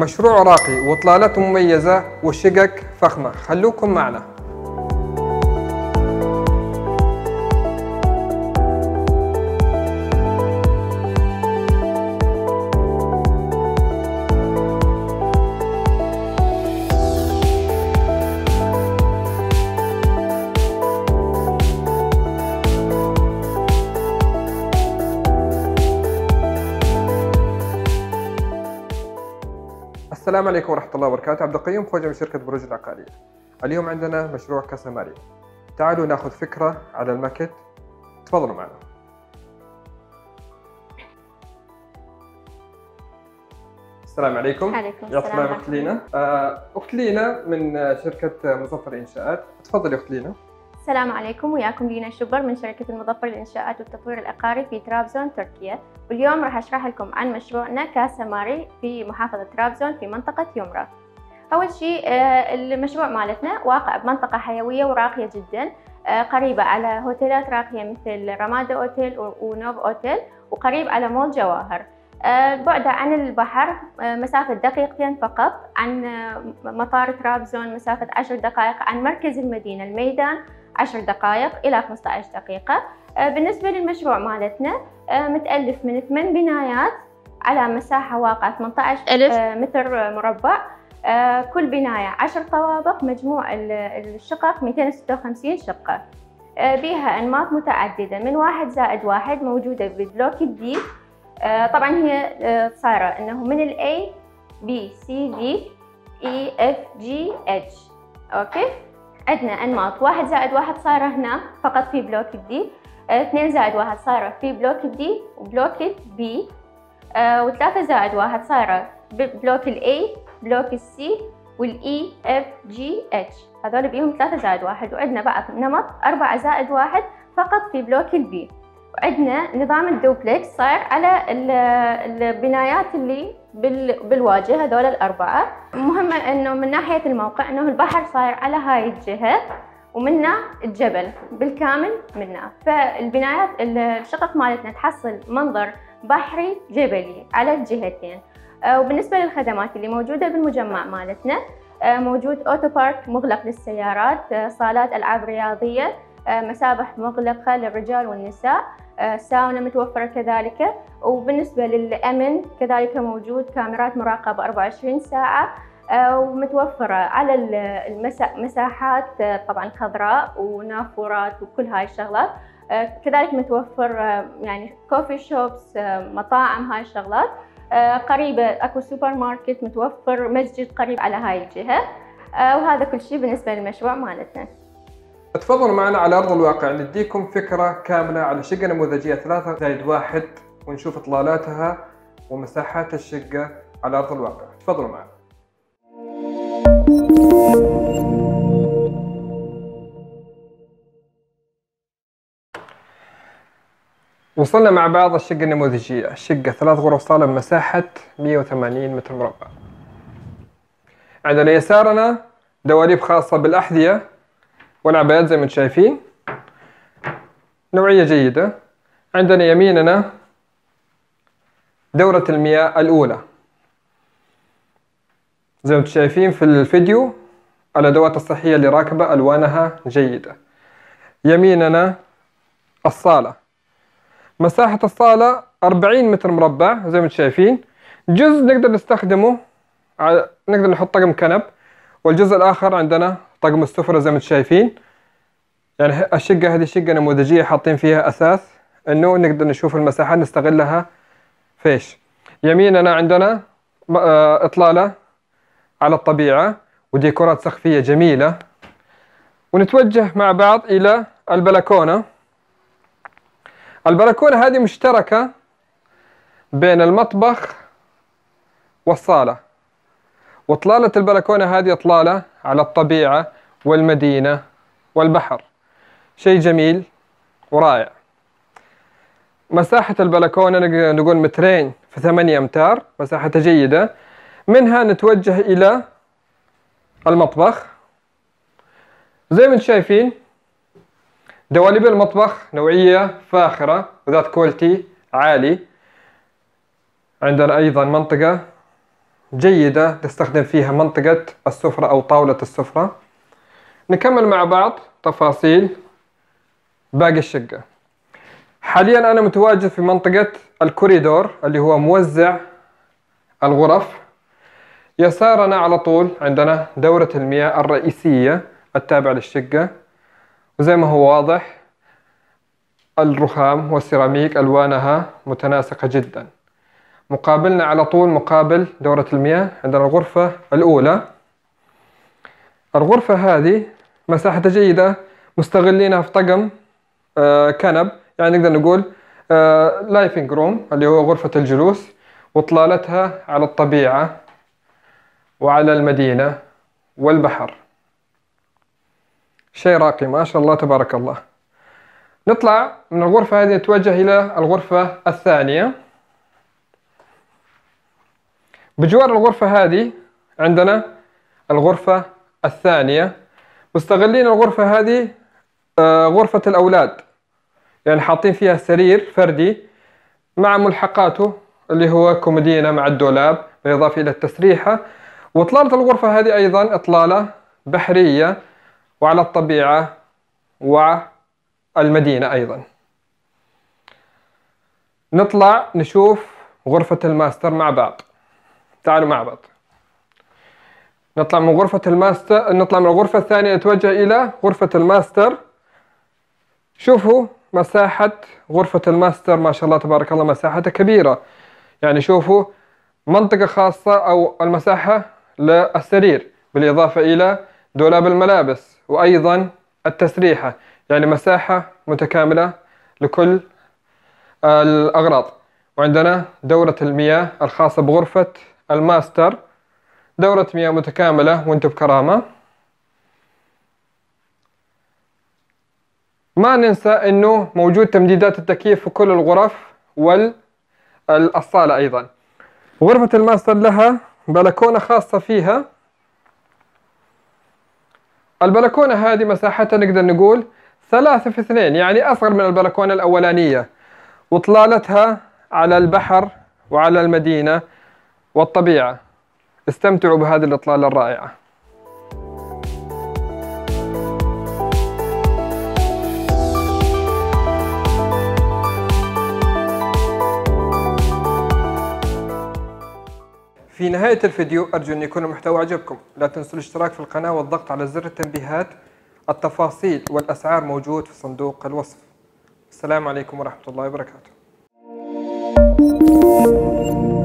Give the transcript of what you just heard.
مشروع راقي وإطلالته مميزة وشقق فخمة. خلوكم معنا. السلام عليكم ورحمة الله وبركاته. عبد القيوم خوجة من شركة بروج العقارية. اليوم عندنا مشروع كاسا ماريا. تعالوا ناخذ فكرة على الماكت. تفضلوا معنا. السلام عليكم. عليكم يعطيك السلام. العافية أخت لينا. أخت لينا من شركة مظفر إنشاءات. تفضلي أخت لينا. السلام عليكم، وياكم لينا شبر من شركة المظفر للإنشاءات والتطوير العقاري في طرابزون تركيا. واليوم راح أشرح لكم عن مشروعنا كاسا ماري في محافظة طرابزون في منطقة يمرا. أول شيء المشروع مالتنا واقع بمنطقة حيوية وراقية جدا، قريبة على هوتيلات راقية مثل رمادة أوتيل ونوف أوتيل، وقريب على مول جواهر. بعده عن البحر مسافة دقيقتين فقط، عن مطار طرابزون مسافة 10 دقائق، عن مركز المدينة الميدان 10 دقائق إلى 15 دقيقة. بالنسبة للمشروع مالتنا متألف من 8 بنايات على مساحة واقعة 18,000 متر مربع. كل بناية 10 طوابق، مجموع الشقق 256 شقة. بها أنماط متعددة من 1+1 موجودة ببلوك دي. طبعا هي صايرة انه من ال A B C D E F G H. اوكي، عندنا انماط 1+1 صايرة هنا فقط في بلوك دي، 2+1 صايرة في بلوك دي وبلوك B، و3+1 صايرة ببلوك ال A، بلوك C وال E F G H. هذول بيهم 3+1. وعندنا بعض نمط 4+1 فقط في بلوك ال B. وعندنا نظام الدوبلكس صاير على البنايات اللي بالواجهة هذول الأربعة. مهمة إنه من ناحية الموقع إنه البحر صاير على هاي الجهة، ومنا الجبل بالكامل منا. فالبنايات الشقق مالتنا تحصل منظر بحري جبلي على الجهتين. وبالنسبة للخدمات اللي موجودة بالمجمع مالتنا، موجود أوتو بارك مغلق للسيارات، صالات ألعاب رياضية، مسابح مغلقة للرجال والنساء، ساونا متوفرة كذلك. وبالنسبة للأمن كذلك موجود كاميرات مراقبة 24 ساعة، ومتوفرة على المساحات طبعا خضراء ونافورات وكل هاي الشغلات. كذلك متوفر يعني كوفي شوبس، مطاعم، هاي الشغلات. قريبة اكو سوبر ماركت، متوفر مسجد قريب على هاي الجهة. وهذا كل شيء بالنسبة للمشروع مالتنا. تفضلوا معنا على أرض الواقع نديكم فكرة كاملة على شقة نموذجية 3+1 ونشوف إطلالاتها ومساحات الشقة على أرض الواقع. تفضلوا معنا. وصلنا مع بعض الشقة النموذجية. الشقة 3 غرف صالة بمساحة 180 متر مربع. عندنا يسارنا دواليب خاصة بالأحذية والعبايات زي ما انتم شايفين، نوعية جيدة. عندنا يميننا دورة المياه الأولى زي ما انتم شايفين في الفيديو. الأدوات الصحية اللي راكبة ألوانها جيدة. يميننا الصالة، مساحة الصالة 40 متر مربع زي ما انتم شايفين. جزء نقدر نستخدمه نقدر نحط طقم كنب، والجزء الآخر عندنا طقم السفرة زي ما انتم شايفين. يعني الشقة هذه شقة نموذجية حاطين فيها أساس إنه نقدر نشوف المساحات نستغلها فيش. يميننا عندنا إطلالة على الطبيعة وديكورات سقفية جميلة. ونتوجه مع بعض إلى البلكونة. البلكونة هذه مشتركة بين المطبخ والصالة، وإطلالة البلكونة هذه إطلالة على الطبيعة والمدينة والبحر. شيء جميل ورائع. مساحة البلكونة نقول 2 في 8 أمتار، مساحتها جيدة. منها نتوجه إلى المطبخ. زي ما انتم شايفين دواليب المطبخ نوعية فاخرة وذات كواليتي عالي. عندنا أيضا منطقة جيدة تستخدم فيها منطقة السفرة أو طاولة السفرة. نكمل مع بعض تفاصيل باقي الشقة. حاليا أنا متواجد في منطقة الكوريدور اللي هو موزع الغرف. يسارنا على طول عندنا دورة المياه الرئيسية التابعة للشقة، وزي ما هو واضح الرخام والسيراميك ألوانها متناسقة جدا. مقابلنا على طول مقابل دورة المياه عندنا الغرفة الأولى. الغرفة هذه مساحتها جيدة، مستغلينها في طقم كنب، يعني نقدر نقول لايفنج روم اللي هو غرفة الجلوس، وإطلالتها على الطبيعة وعلى المدينة والبحر. شيء راقي ما شاء الله تبارك الله. نطلع من الغرفة هذه نتوجه إلى الغرفة الثانية. بجوار الغرفة هذه عندنا الغرفة الثانية. مستغلين الغرفة هذه غرفة الأولاد، يعني حاطين فيها سرير فردي مع ملحقاته اللي هو كومودينة مع الدولاب، بالإضافة إلى التسريحة. وإطلالة الغرفة هذه أيضا إطلالة بحرية وعلى الطبيعة والمدينة أيضا. نطلع نشوف غرفة الماستر مع بعض. تعالوا مع بعض. نطلع من غرفة الماستر، نطلع من الغرفة الثانية نتوجه إلى غرفة الماستر. شوفوا مساحة غرفة الماستر ما شاء الله تبارك الله، مساحتها كبيرة. يعني شوفوا منطقة خاصة أو المساحة للسرير، بالإضافة إلى دولاب الملابس وأيضا التسريحة، يعني مساحة متكاملة لكل الأغراض. وعندنا دورة المياه الخاصة بغرفة الماستر، دورة مياه متكاملة وانتم بكرامة. ما ننسى انه موجود تمديدات التكييف في كل الغرف والصالة ايضا. غرفة الماستر لها بلكونة خاصة فيها. البلكونة هذه مساحتها نقدر نقول 3 في 2، يعني أصغر من البلكونة الأولانية، وإطلالتها على البحر وعلى المدينة والطبيعة. استمتعوا بهذه الإطلالة الرائعة. في نهاية الفيديو أرجو أن يكون المحتوى عجبكم. لا تنسوا الاشتراك في القناة والضغط على زر التنبيهات. التفاصيل والأسعار موجود في صندوق الوصف. السلام عليكم ورحمة الله وبركاته.